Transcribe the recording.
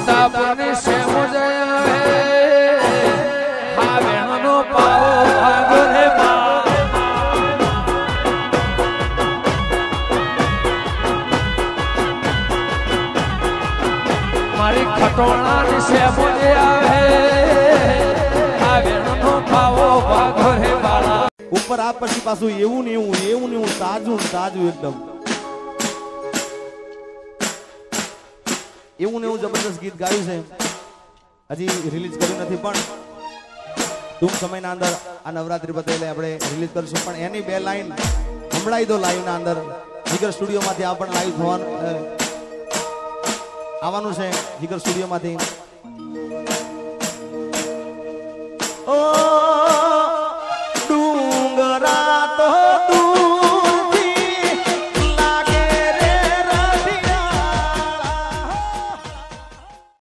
સીતાપુરની same જયા હે હા વેણનો પાવો ભાગો રે મારી ખટોણાની સેમ જયા હે હા વેણનો પાવો ભાગો રે બાળા ઉપર આ પછી પાછું એવું ને એવું તાજું એકદમ એવું ને એવું જબરદસ્ત ગીત ગાયું છે હજી રિલીઝ કર્યું નથી પણ ટૂંક સમયના અંદર આ નવરાત્રી પતે એટલે આપણે રિલીઝ કરીશું પણ એની બે લાઈન સંભળાઈ દો લાઈવ ના અંદર જીગર સ્ટુડિયોમાંથી આ પણ લાઈવ થવાનું આવવાનું છે જીગર સ્ટુડિયોમાંથી ઓ